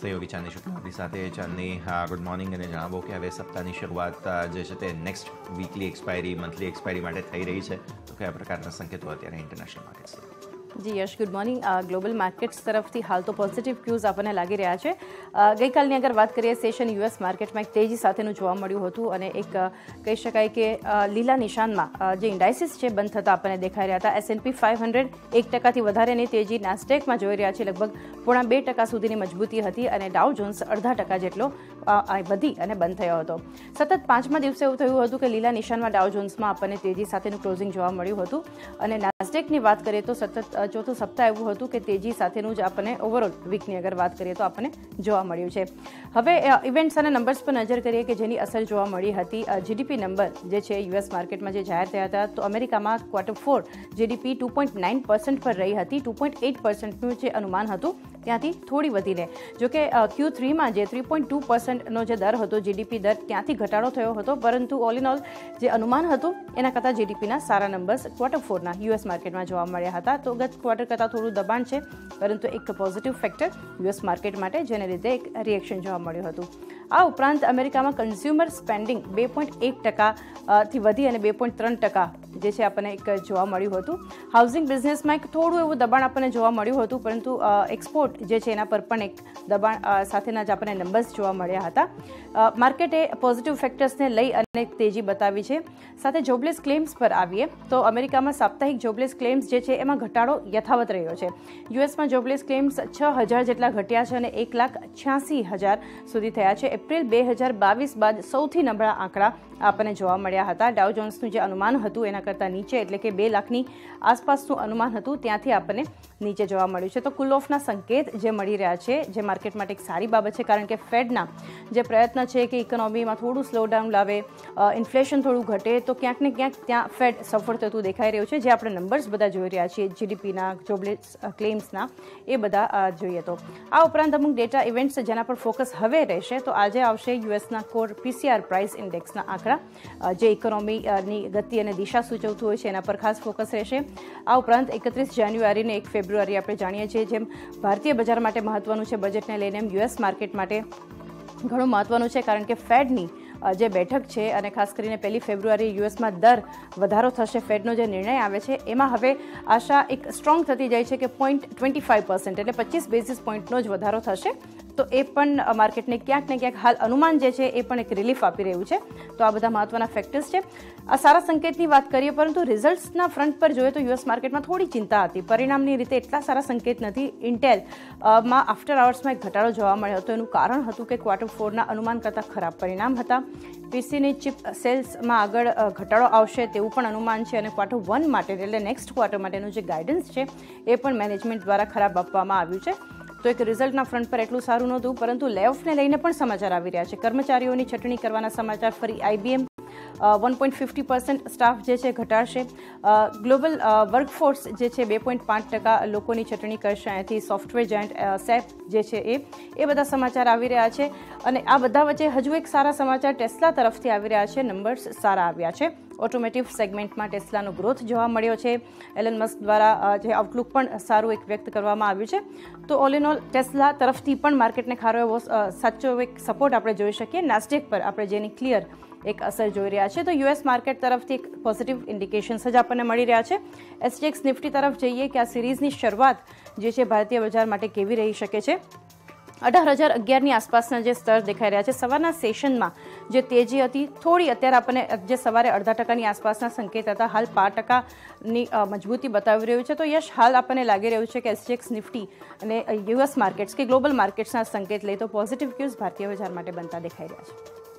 સહયોગી ચાંદની શુક્લા આપણી સાથે. Chandni, good morning. અને જણાવો કે હવે સપ્તાહની શરૂઆત જે છે તે next weekly expiry, monthly expiry માટે થઈ રહી છે, તો કયા પ્રકારના સંકેતો અત્યારે ઇન્ટરનેશનલ માર્કેટ્સ? જી Yash, good morning. Global markets તરફથી હાલ તો પોઝિટિવ ક્યુઝ આપણને લાગી રહ્યા છે. ગઈકાલની અગર વાત કરીએ, સેશન યુએસ માર્કેટમાં એક તેજી સાથેનું જોવા મળ્યું હતું અને એક કહી શકાય કે લીલા નિશાનમાં જે ઇન્ડાઇસિસ છે બંધ થતા આપણને દેખાઈ રહ્યા હતા. S&P 500 1% વધારેની તેજી નાસ્ડેકમાં જોઈ રહ્યા છે, લગભગ 0.5% સુધીની મજબૂતી હતી અને ડાઉ જોન્સ 0.5% જેટલો વધી અને બંધ થયો હતો. સતત 5મા દિવસે એવું થયું હતું કે લીલા નિશાનમાં ડાઉ જોન્સમાં આપણને તેજી સાથેનું ક્લોઝિંગ જોવા મળ્યું હતું અને નાસ્ડેકની વાત કરીએ તો સતત ચોથું સપ્તાહ એવું હતું કે તેજી સાથેનું જ આપણને ઓવરઓલ વીકની અગર વાત કરીએ તો આપણને જોવા મળ્યું છે. હવે ઇવેન્ટ્સ અને નંબર્સ પર નજર કરીએ કે જેની અસર જોવા મળી હતી. જીડીપી નંબર જે છે યુએસ માર્કેટમાં જે જાહેર થયા હતા, તો અમેરિકામાં Q4 જીડીપી 2.9% પર રહી હતી. 2.8%નું જે અનુમાન હતું ત્યાંથી થોડી વધીને, જોકે Q3માં જે 3.2%નો જે દર હતો જીડીપી દર, ત્યાંથી ઘટાડો થયો હતો, પરંતુ ઓલ ઇન ઓલ જે અનુમાન હતું એના કરતાં જીડીપીના સારા નંબર્સ Q4ના યુએસ માર્કેટમાં જોવા મળ્યા હતા. તો ગત ક્વાર્ટર કરતાં થોડું દબાણ છે, પરંતુ એક પોઝિટિવ ફેક્ટર યુએસ માર્કેટ માટે, જેને લીધે એક રિએક્શન જોવા મળ્યું હતું. આ ઉપરાંત અમેરિકામાં કન્ઝ્યુમર સ્પેન્ડિંગ 2.1% થી વધી અને 2.3% જે છે આપણને એક જોવા મળ્યું હતું. હાઉસિંગ બિઝનેસમાં એક થોડું એવું દબાણ આપણને જોવા મળ્યું હતું, પરંતુ એક્સપોર્ટ જે છે એના પર પણ એક દબાણ સાથેના જ આપણને નંબર્સ જોવા મળ્યા હતા. માર્કેટે પોઝિટિવ ફેક્ટર્સને લઈ અને તેજી બતાવી છે. સાથે જોબલેસ ક્લેમ્સ પર આવીએ તો અમેરિકામાં સાપ્તાહિક જોબલેસ ક્લેમ્સ જે છે એમાં ઘટાડો યથાવત રહ્યો છે. યુએસમાં જોબલેસ ક્લેમ્સ 6,000 જેટલા ઘટ્યા છે અને 1,86,000 સુધી થયા છે. એપ્રિલ 2022 બાદ સૌથી નબળા આંકડા આપણને જોવા મળ્યા હતા. ડાઉ જોન્સનું જે અનુમાન હતું એના કરતાં નીચે, એટલે કે 2 લાખની આસપાસનું અનુમાન હતું, ત્યાંથી આપણને નીચે જોવા મળ્યું છે. તો કુલ ઓફના સંકેત જે મળી રહ્યા છે, જે માર્કેટ માટે એક સારી બાબત છે, કારણ કે ફેડના જે પ્રયત્ન છે કે ઇકોનોમીમાં થોડું સ્લોડાઉન લાવે, ઇન્ફ્લેશન થોડું ઘટે, તો ક્યાંક ને ક્યાંક ત્યાં ફેડ સફળ થતું દેખાઈ રહ્યું છે. જે આપણે નંબર્સ બધા જોઈ રહ્યા છીએ જીડીપીના, જોબલેસ ક્લેમ્સના, એ બધા જોઈએ તો. આ ઉપરાંત અમુક ડેટા ઇવેન્ટ્સ જેના પર ફોકસ હવે રહેશે, તો આજે આવશે યુએસના કોર પીસીઆર પ્રાઇસ ઇન્ડેક્સના આંકડા, જે ઇકોનોમીની ગતિ અને દિશા સૂચવતું હોય છે, એના પર ખાસ ફોકસ રહેશે. આ ઉપરાંત 31 જાન્યુઆરી અને 1 ફેબ્રુઆરી આપણે જાણીએ છીએ, જેમ ભારતીય બજાર માટે મહત્વનું છે બજેટને લઈને, એમ યુએસ માર્કેટ માટે ઘણું મહત્વનું છે, કારણ કે ફેડની જે બેઠક છે અને ખાસ કરીને 1 ફેબ્રુઆરી યુએસમાં દર વધારો થશે, ફેડનો જે નિર્ણય આવે છે એમાં હવે આશા એક સ્ટ્રોંગ થતી જાય છે કે 0.25% એટલે 25 બેઝિસ પોઈન્ટનો જ વધારો થશે. તો એ પણ માર્કેટને ક્યાંક ને ક્યાંક હાલ અનુમાન જે છે એ પણ એક રિલીફ આપી રહ્યું છે. તો આ બધા મહત્વના ફેક્ટર્સ છે. આ સારા સંકેતની વાત કરીએ, પરંતુ રિઝલ્ટ્સના ફ્રન્ટ પર જોઈએ તો યુએસ માર્કેટમાં થોડી ચિંતા હતી. પરિણામની રીતે એટલા સારા સંકેત નથી. ઇન્ટેલમાં આફ્ટર આવર્સમાં એક ઘટાડો જોવા મળ્યો હતો. એનું કારણ હતું કે Q4ના અનુમાન કરતાં ખરાબ પરિણામ હતા. પીસીની ચિપ સેલ્સમાં આગળ ઘટાડો આવશે તેવું પણ અનુમાન છે, અને Q1 માટે એટલે નેક્સ્ટ ક્વાર્ટર માટેનું જે ગાઈડન્સ છે એ પણ મેનેજમેન્ટ દ્વારા ખરાબ આપવામાં આવ્યું છે. તો એક રિઝલ્ટના ફ્રન્ટ પર એટલું સારું નહોતું, પરંતુ લેઓફને લઈને પણ સમાચાર આવી રહ્યા છે. કર્મચારીઓની છટણી કરવાના સમાચાર ફરી. IBM 1.50% સ્ટાફ જે છે ઘટાડશે. ગ્લોબલ વર્કફોર્સ જે છે 2.5% લોકોની છટણી કરશે અહીંથી. સોફ્ટવેર જાયન્ટ સેપ જે છે એ બધા સમાચાર આવી રહ્યા છે. અને આ બધા વચ્ચે હજુ એક સારા સમાચાર ટેસ્લા તરફથી આવી રહ્યા છે. નંબર્સ સારા આવ્યા છે. ઓટોમેટિવ સેગમેન્ટમાં ટેસ્લાનો ગ્રોથ જોવા મળ્યો છે. એલન મસ્ક દ્વારા જે આઉટલુક પણ સારું એક વ્યક્ત કરવામાં આવ્યું છે. તો ઓલ ઇન ઓલ ટેસ્લા તરફથી પણ માર્કેટને ખારો એવો સાચો એક સપોર્ટ આપણે જોઈ શકીએ. નાસ્ડેક પર આપણે જેની ક્લિયર એક અસર જોઈ રહ્યા છે. તો યુએસ માર્કેટ તરફથી એક પોઝિટિવ ઇન્ડિકેશન્સ જ આપણને મળી રહ્યા છે. SGX નિફ્ટી તરફ જઈએ કે આ સિરીઝની શરૂઆત જે છે ભારતીય બજાર માટે કેવી રહી શકે છે. 18,011ની આસપાસના જે સ્તર દેખાઈ રહ્યા છે. સવારના સેશનમાં જે તેજી હતી થોડી, અત્યારે આપણને જે સવારે 0.5%ની આસપાસના સંકેત હતા, હાલ 5%ની મજબૂતી બતાવી રહ્યું છે. તો યશ, હાલ આપણને લાગી રહ્યું છે કે SGX નિફ્ટી અને યુએસ માર્કેટ્સ કે ગ્લોબલ માર્કેટ્સના સંકેત લઈ તો પોઝિટિવ ક્યુઝ ભારતીય બજાર માટે બનતા દેખાઈ રહ્યા છે.